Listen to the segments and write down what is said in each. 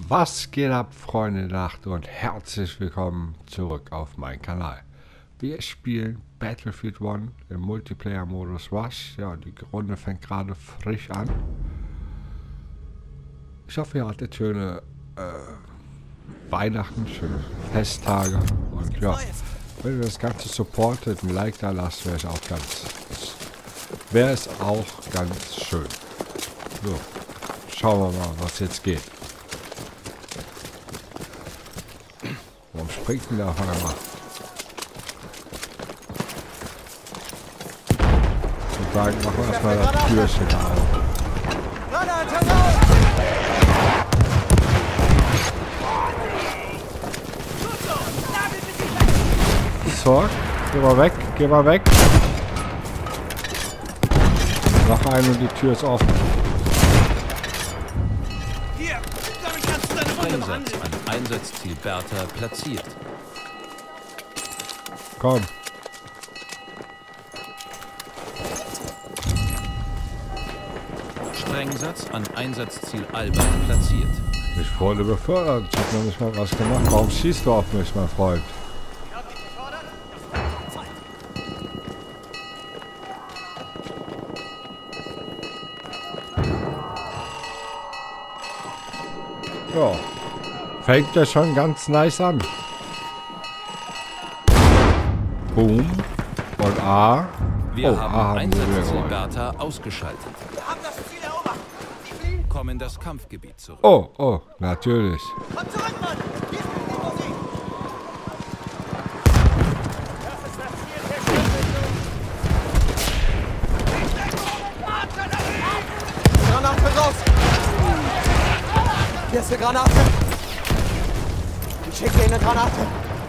Was geht ab, Freunde der Nacht, und herzlich willkommen zurück auf meinen Kanal. Wir spielen Battlefield 1 im Multiplayer-Modus Rush. Ja, die Runde fängt gerade frisch an. Ich hoffe, ihr hattet schöne Weihnachten, schöne Festtage. Und ja, wenn ihr das Ganze supportet, ein Like da lasst, wäre es auch ganz schön. So, schauen wir mal, was jetzt geht. Warum springt denn der auf einmal? Ich würde sagen, machen wir erstmal das Türchen auf. So, geh mal weg. Noch einen und die Tür ist offen. Einsatz an Einsatzziel Bertha platziert. Komm. Sprengsatz an Einsatzziel Albert platziert. Ich wurde befördert. Ich hab noch nicht mal was gemacht. Warum schießt du auf mich, mein Freund? Ja. Fängt ja schon ganz nice an. Boom. Und A. Wir Oh, haben wir Einsatzziel geholt. Bertha ausgeschaltet. Wir haben das Ziel erobert. Sie fliehen. Komm in das Kampfgebiet zurück. Oh, natürlich. Komm zurück, Mann. Hier ist die Limousine. Das ist das Ziel der Schildbildung. Granate raus. Hier ist eine Granate. Ich schicke Ihnen eine Granate.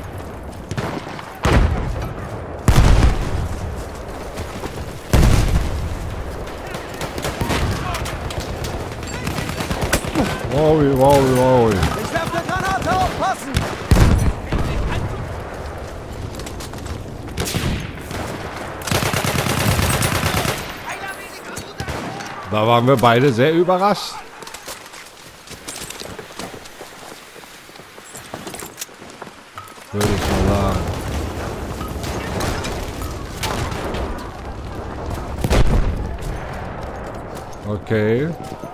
Wow. Ich werfe eine Granate, aufpassen! Da waren wir beide sehr überrascht. Würde ich mal sagen. Okay.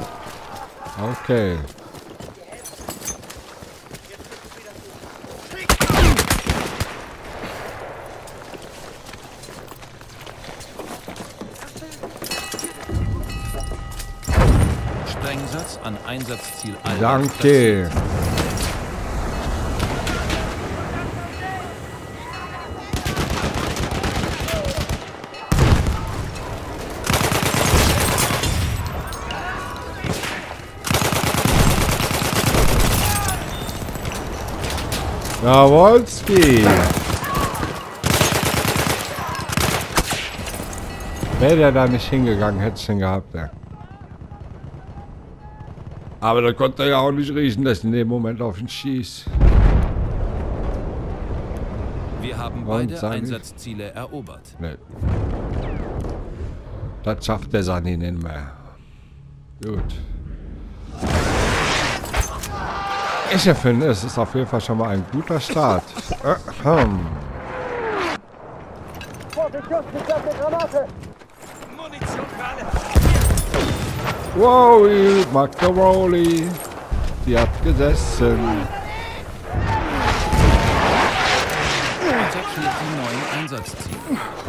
Sprengsatz an Einsatzziel Albert Danke. Jawolski. Wäre der da nicht hingegangen, hätte es den gehabt, ja. Aber da konnte er ja auch nicht riechen, dass in dem Moment auf ihn schießt. Wir haben Warum beide sag ich? Einsatzziele erobert. Nee. Das schafft der Sani nicht mehr. Gut. Ich finde, es ist auf jeden Fall schon mal ein guter Start. Vorsicht, Jungs, ich werfe eine Granate! Munition für alle. Wow, Macaroni. Die hat gesessen. Attackiert die neuen Einsatzziele.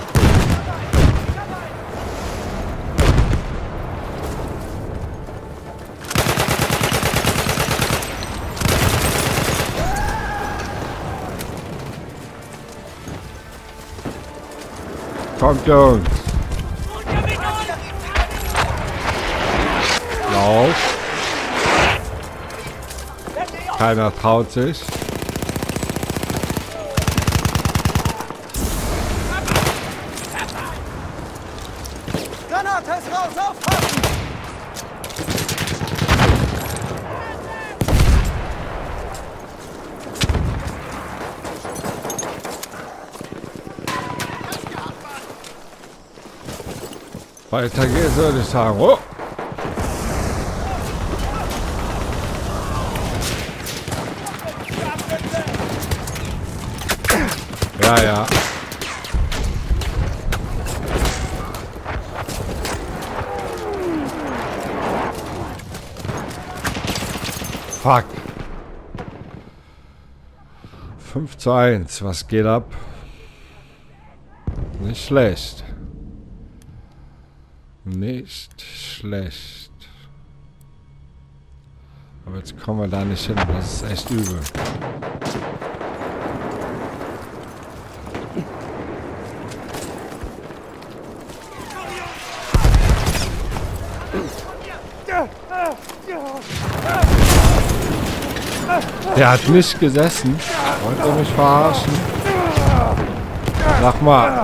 Kommt, Jungs. Lauf. Keiner traut sich. Granate ist raus, aufpassen! Weiter geht's, würde ich sagen. Oh. Ja, ja. Fuck. 5:1. Was geht ab? Nicht schlecht. Nicht schlecht. Aber jetzt kommen wir da nicht hin. Das ist echt übel. Der hat nicht gesessen. Wollt ihr mich verarschen? Sag mal.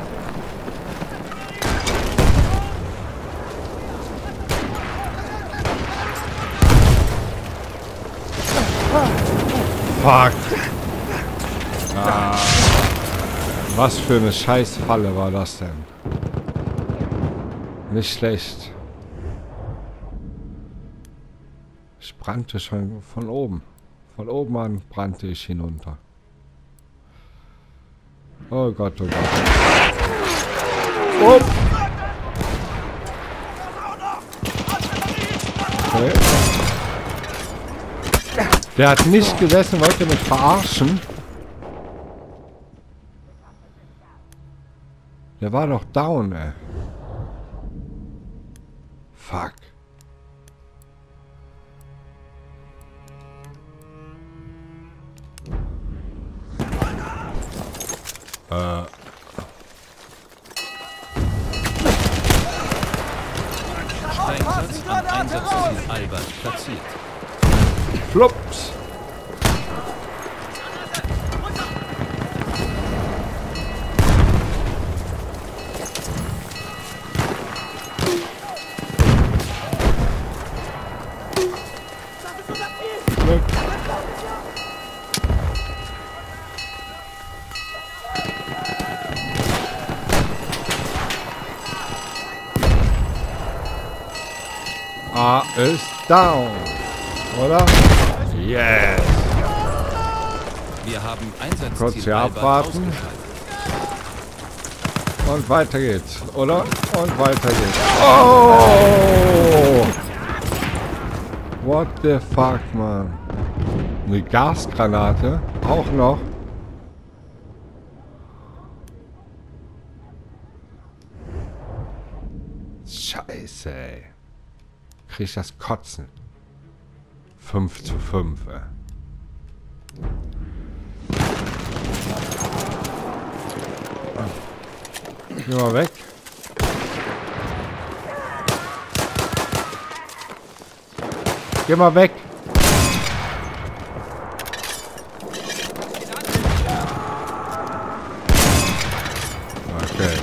Fuck. Ah. Was für eine Scheißfalle war das denn? Nicht schlecht. Ich brannte schon von oben. Von oben an brannte ich hinunter. Oh Gott, oh Gott. Oh. Okay. Der hat nicht gesessen, wollte mich verarschen. Der war doch down, ey. Fuck. Sprengsatz am Einsatzziel Albert platziert. Flops. A ist down, oder? Yes! Wir haben Einsatzziel Kurz hier Albert abwarten. ausgeschaltet. Und weiter geht's, oder? Und weiter geht's. Oh! What the fuck, man? Eine Gasgranate? Auch noch? Scheiße, ey. Krieg ich das Kotzen. 5:5, ey. Geh mal weg. Geh mal weg. Okay.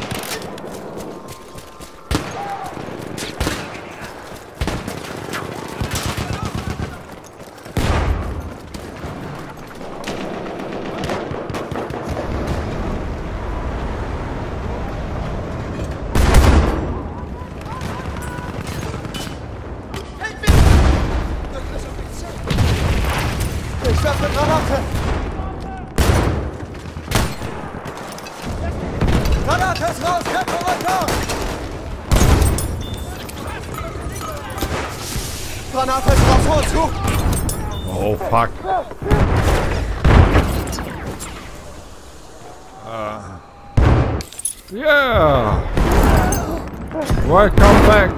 Ich werfe Granate! Granate ist raus! Kämpfe runter! Granate ist raus! Hol zu! Oh, fuck. Yeah! Welcome back!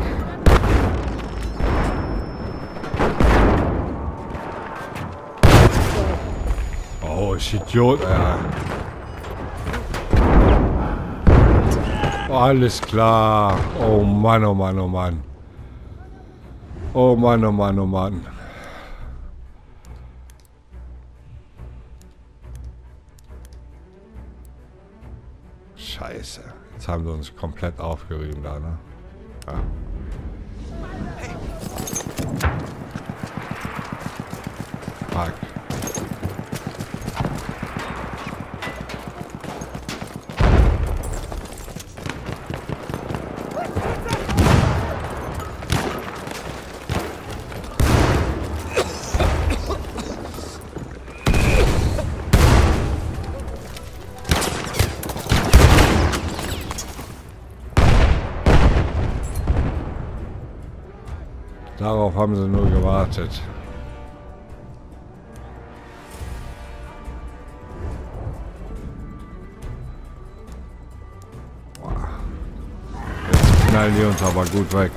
Oh, ich Idiot, Oh, alles klar. Oh Mann, oh Mann, oh Mann. Oh Mann, oh Mann, oh Mann. Scheiße. Jetzt haben sie uns komplett aufgerieben da, ne? Ja. Fuck. haben sie nur gewartet. Boah. Jetzt knallen die uns aber gut weg.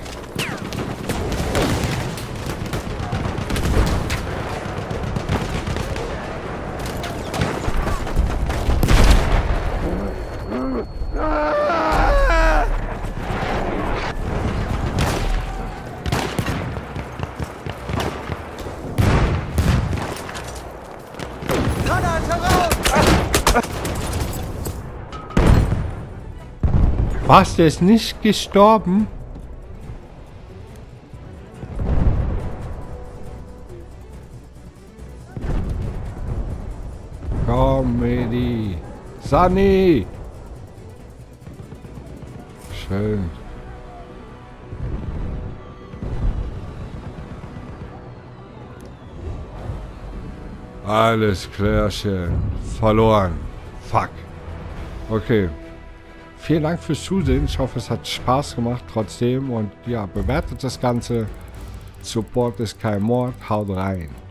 Was, der ist nicht gestorben? Comedy. Sunny. Schön. Alles klärchen. Verloren. Fuck. Okay. Vielen Dank fürs Zusehen. Ich hoffe, es hat Spaß gemacht trotzdem. Und ja, bewertet das Ganze. Support ist kein Mord. Haut rein.